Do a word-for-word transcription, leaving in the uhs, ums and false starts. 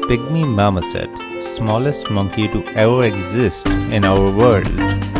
pygmy marmoset, smallest monkey to ever exist in our world.